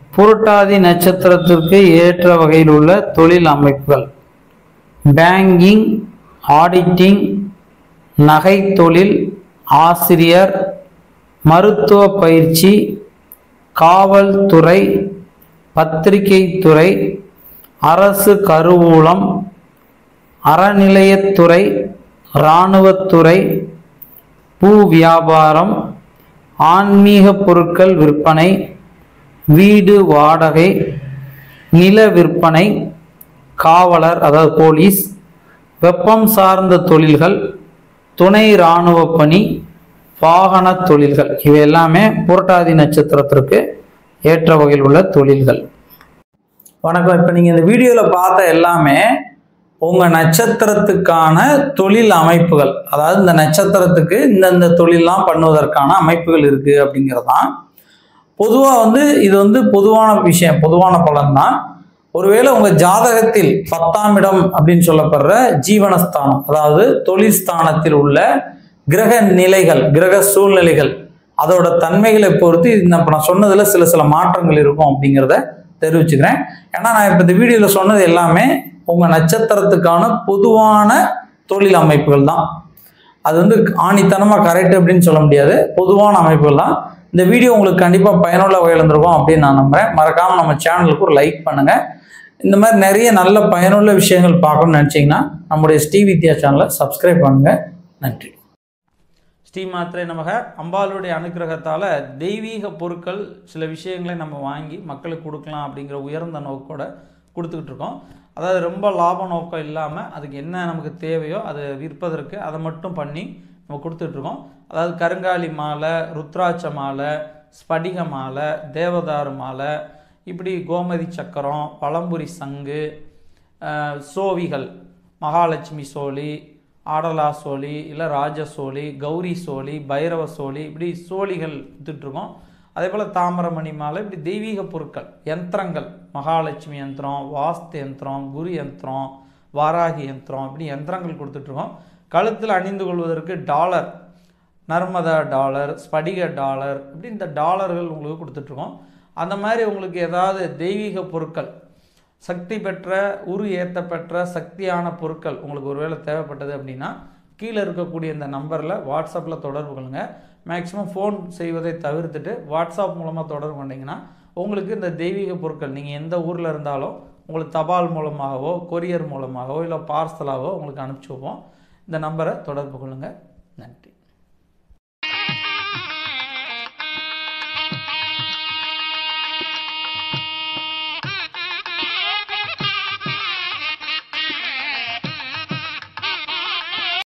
புரட்டாதி நட்சத்திரத்திற்கு ஏற்ற வகையில் உள்ள தொழில் அமைப்புகள்: பேங்கிங், ஆடிட்டிங், நகை தொழில், ஆசிரியர், மருத்துவ பயிற்சி, காவல்துறை, பத்திரிகை துறை, அரசு கருவூலம், அறநிலையத்துறை, இராணுவத்துறை, பூ வியாபாரம், ஆன்மீக பொருட்கள் விற்பனை, வீடு வாடகை, நில விற்பனை, காவலர் அதாவது போலீஸ், வெப்பம் சார்ந்த தொழில்கள், துணை இராணுவ பணி, வாகன தொழில்கள். இவை எல்லாமே புரட்டாதி நட்சத்திரத்திற்கு ஏற்ற வகையில் உள்ள தொழில்கள். வணக்கம். இப்போ நீங்கள் இந்த வீடியோவில் பார்த்த எல்லாமே உங்கள் நட்சத்திரத்துக்கான தொழில் அமைப்புகள். அதாவது இந்த நட்சத்திரத்துக்கு இந்தந்த தொழிலெலாம் பண்ணுவதற்கான அமைப்புகள் இருக்குது அப்படிங்கிறதான். பொதுவாக இது பொதுவான விஷயம், பொதுவான பலன் தான். ஒருவேளை உங்கள் ஜாதகத்தில் 10ஆம் இடம் அப்படின்னு சொல்லப்படுற ஜீவனஸ்தானம், அதாவது தொழில் ஸ்தானத்தில் உள்ள கிரக நிலைகள், கிரக சூழ்நிலைகள், அதோட தன்மைகளை பொறுத்து இப்போ நான் சொன்னதில் சில மாற்றங்கள் இருக்கும் அப்படிங்கிறத தெரிவிச்சுக்கிறேன். ஏன்னா நான் இப்போ இந்த வீடியோவில் சொன்னது எல்லாமே உங்கள் நட்சத்திரத்துக்கான பொதுவான தொழில் அமைப்புகள் தான். அது ஆணித்தனமாக கரெக்ட் அப்படின்னு சொல்ல முடியாது, பொதுவான அமைப்புகள் தான். இந்த வீடியோ உங்களுக்கு கண்டிப்பாக பயனுள்ள வகையில் இருந்திருக்கும் அப்படின்னு நான் நம்புகிறேன். மறக்காமல் நம்ம சேனலுக்கு ஒரு லைக் பண்ணுங்கள். இந்த மாதிரி நிறைய நல்ல பயனுள்ள விஷயங்கள் பார்க்கணும்னு நினச்சிங்கன்னா நம்முடைய ஸ்ரீ வித்யா சேனலை சப்ஸ்கிரைப் பண்ணுங்கள். நன்றி. ஸ்ரீ மாத்திரை நமக. அம்பாளுடைய அனுக்கிரகத்தால் தெய்வீக பொருட்கள் சில விஷயங்களை நம்ம வாங்கி மக்களுக்கு கொடுக்கலாம் அப்படிங்கிற உயர்ந்த நோக்கோட கொடுத்துக்கிட்டு இருக்கோம். அதாவது ரொம்ப லாப நோக்கம் இல்லாமல் அதுக்கு என்ன நமக்கு தேவையோ அதை விற்பதற்கு அதை மட்டும் பண்ணி நம்ம கொடுத்துட்ருக்கோம். அதாவது கருங்காலி மாலை, ருத்ராட்ச மாலை, ஸ்படிக மாலை, தேவதாரு மாலை, இப்படி கோமதி சக்கரம், பழம்புரி சங்கு, சோவிகள், மகாலட்சுமி சோழி, ஆடலா சோழி, இல்லை ராஜ சோழி, கௌரி சோழி, பைரவ சோழி, இப்படி சோழிகள் வித்துட்ருக்கோம். அதே போல் தாமிரமணி மாலை, இப்படி தெய்வீக பொருட்கள், யந்திரங்கள், மகாலட்சுமி யந்திரம், வாஸ்து யந்திரம், குரு யந்திரம், வாராகி யந்திரம், இப்படி யந்திரங்கள் கொடுத்துட்ருக்கோம். கழுத்தில் அணிந்து கொள்வதற்கு டாலர், நர்மதா டாலர், ஸ்படிக டாலர், இப்படி இந்த டாலர்கள் உங்களுக்கு கொடுத்துட்ருக்கோம். அந்த மாதிரி உங்களுக்கு ஏதாவது தெய்வீக பொருட்கள், சக்தி பெற்ற, உரு ஏற்றப்பெற்ற சக்தியான பொருட்கள் உங்களுக்கு ஒருவேளை தேவைப்பட்டது அப்படின்னா கீழே இருக்கக்கூடிய இந்த நம்பரில் வாட்ஸ்அப்பில் தொடர்பு கொள்ளுங்க. மேக்ஸிமம் ஃபோன் செய்வதை தவிர்த்துட்டு வாட்ஸ்அப் மூலமாக தொடர்பு கொண்டீங்கன்னா உங்களுக்கு இந்த தெய்வீக பொருட்கள் நீங்கள் எந்த ஊரில் இருந்தாலும் உங்களுக்கு தபால் மூலமாகவோ, கொரியர் மூலமாகவோ, இல்லை பார்சலாகவோ உங்களுக்கு அனுப்பிச்சி வைப்போம். இந்த நம்பரை தொடர்பு கொள்ளுங்கள்.